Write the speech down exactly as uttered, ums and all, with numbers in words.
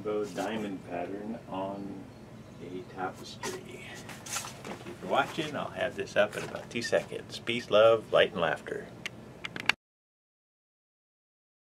rainbow diamond pattern on a tapestry. Thank you for watching. I'll have this up in about two seconds. Peace, love, light, and laughter.